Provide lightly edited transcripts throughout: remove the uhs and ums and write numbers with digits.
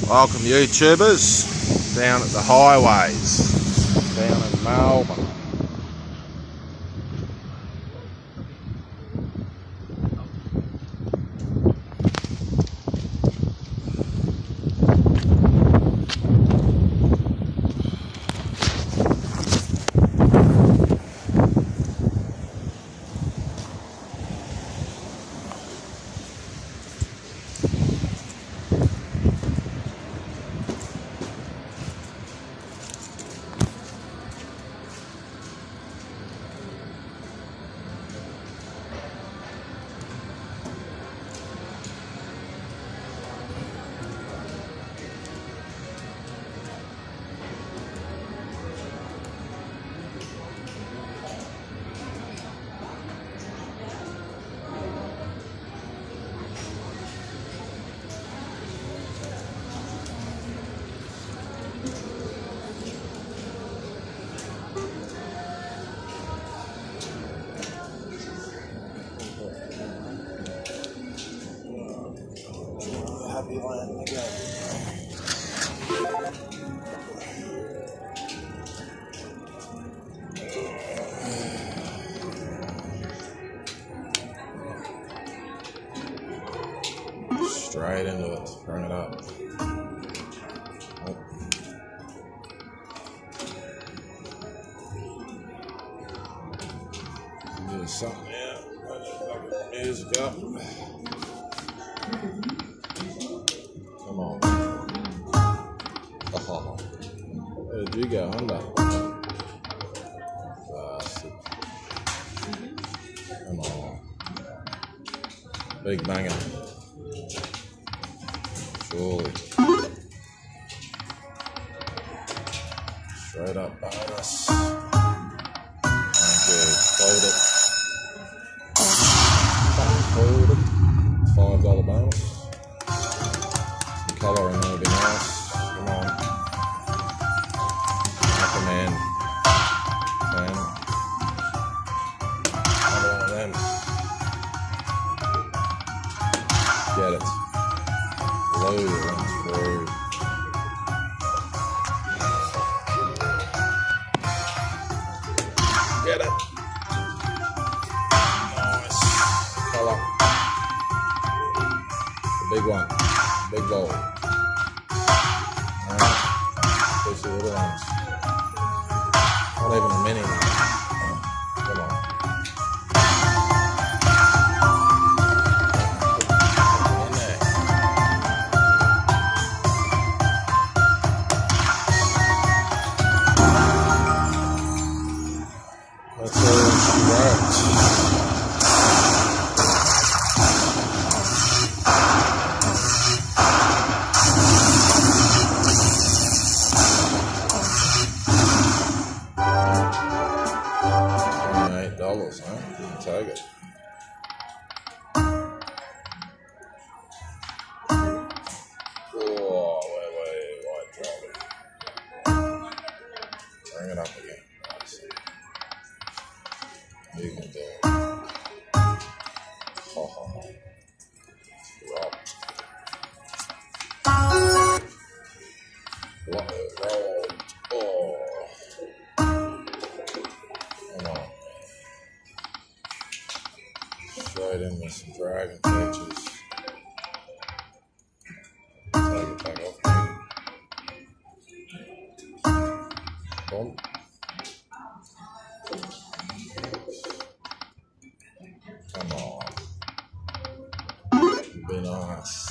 Welcome YouTubers down at the highways down in Melbourne. Straight into it, bring it up. Oh. Do something out. Music up. Come on. Oh. Where did you go under? Bastard. Come on. Big banger. Surely. Straight up bonus. Okay, fold it. Fold it. $5 bonus. Some colour in there would be nice. Come on. Recommend. Another one of them. Get it. Blue runs through. Get it. Nice. Colour. The big one. Big bowl. Alright. These are little ones. Not even a mini one. Come on. That's all she wrote. $28, huh? I'll take it. Oh, wait, drop it. Bring it up again. You can do it. Oh, rock. Roll. Oh. Come on. Straight in with some dragon catches. Take it back off. Boom. Come on. Be nice.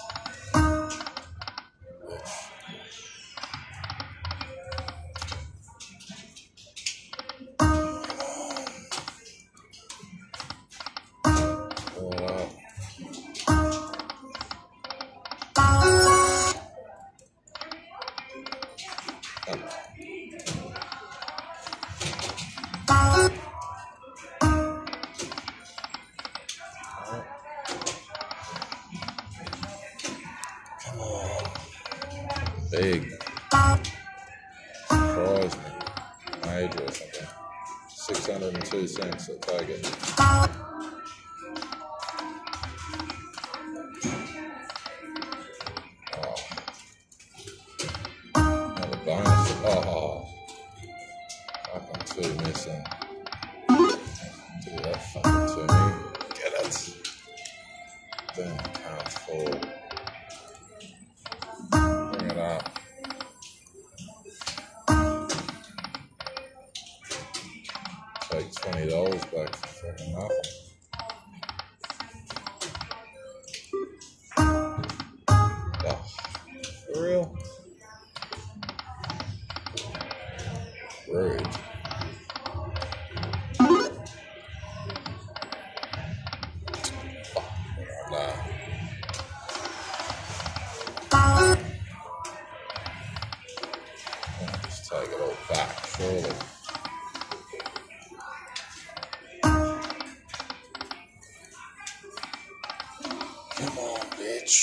Big. Surprised me. Major or something. 602 cents, I'll take it. Oh. Fucking nothing. Oh, for real? Rude. Nah. I'll just take it all back, surely. Come on, bitch.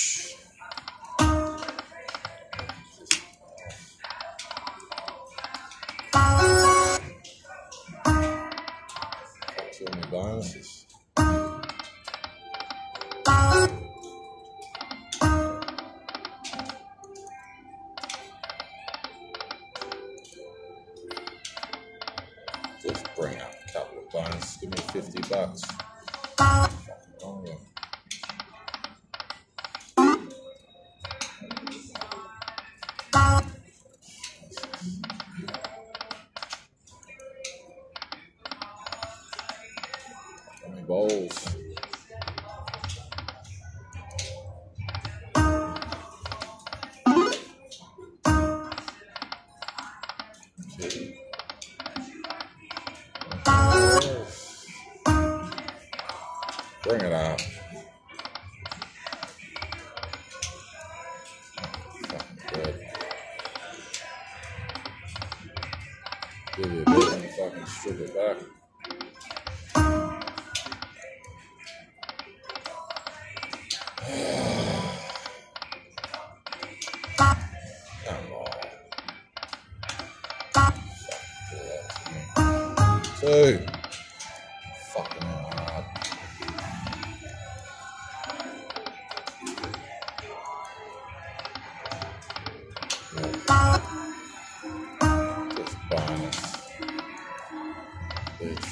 Too many bonuses. Just bring up a couple of bonuses. Give me $50. Fucking wrong with you. How many bowls? Bring it up. Fucking good. Give you a bit and fucking strip it back. Come on. Two. Fucking hard. Just bonus. Bitch.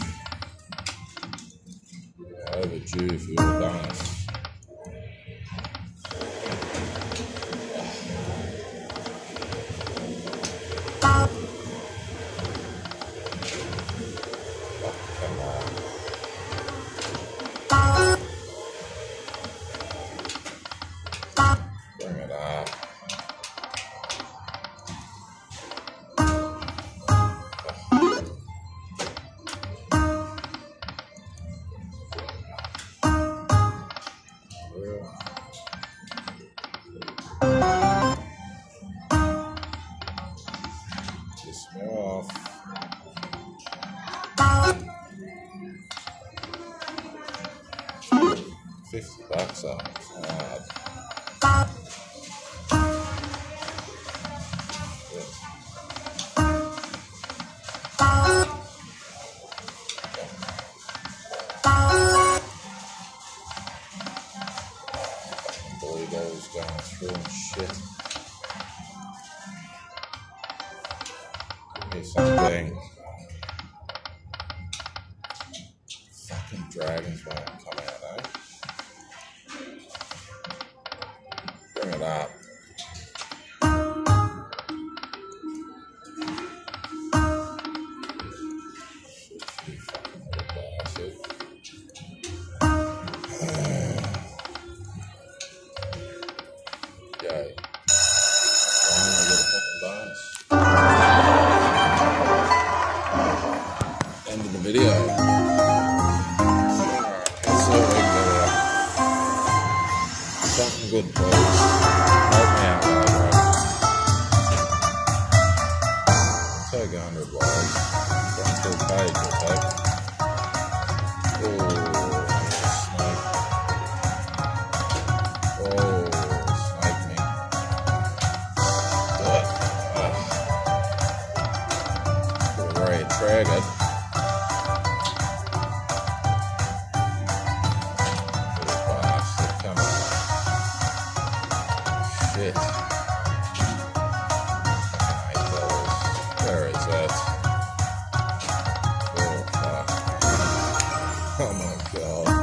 Overdue for your bonus. Bring it up. Piss me off. $50 up. Burritos going through and shit. Give me something. Fucking dragons won't come out, eh? Bring it up. You fucking little bastard. Yay. Finally get a fucking bonus. End of the video. Let's see what we can get out. Something good, please. Help me out, bro. Take 100 balls. One full page, we'll take. Oh, snake. Oh, snake me. Do it. Got a red triggered. Little bastard, come on. Shit. $8. Where is that? Oh, fuck. Oh my god.